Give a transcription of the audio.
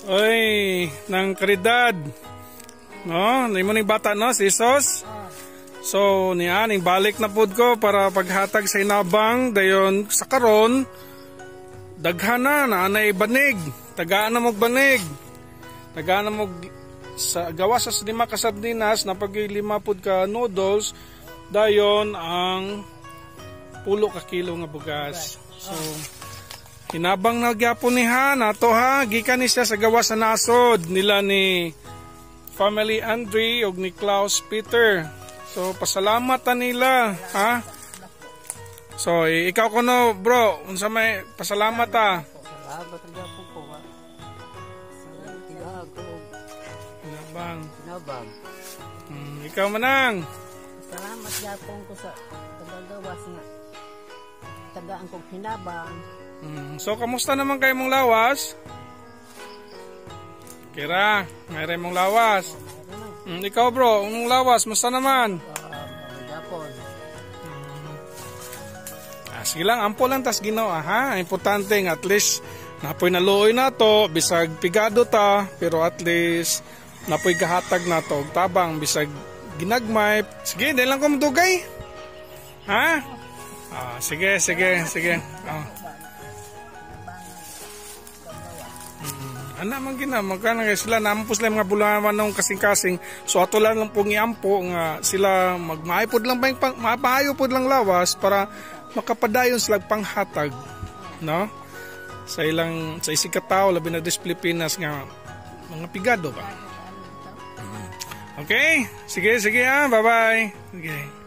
Oy, ng Caridad. No, nimo ning bata no, si Jesus. So, niya ning balik na pud ko para paghatag sa inabang dayon sa karon daghana na anay banig. Tagaan na mo banig. Tagaan na mo sa gawa sa 5 ka sardinas na pag 5 pud ka noodles dayon ang 10 ka kilo nga bugas. So, hinabang na gyapon ni nato ha, gikan ni siya sa gawa sa nasod nila ni Family Andre ug ni Klaus Peter. So pasalamat ta nila ha. So ikaw kuno bro, unsa may pasalamat ta? Salamat gyapon ko ha. Hinabang. Ikaw manang. Salamat gyapon ko sa paggawas nga tagaan kog hinabang. So, kamusta naman kayo mong lawas? Kira, mayroon mong lawas. Ikaw bro, mong lawas, musta naman? Sige lang, ampo lang tas ginawa ha. Importante nga at least napoy naluoy na to, bisag pigado ta, pero at least napoy gahatag na to, tabang, bisag ginagmay. Sige, dahil lang ko madugay. Ha? Sige. Anak man gina, magkana nga sila nampos lang mga bulawan ng kasing-kasing. So ato lang pong iampo nga sila magmaaypod lang mapaayopod lang lawas para makapadayon sila panghatag, no? Sa isig katao labi na dis Pilipinas nga mga pigado ba. Okay? Sige ha, bye-bye. Okay.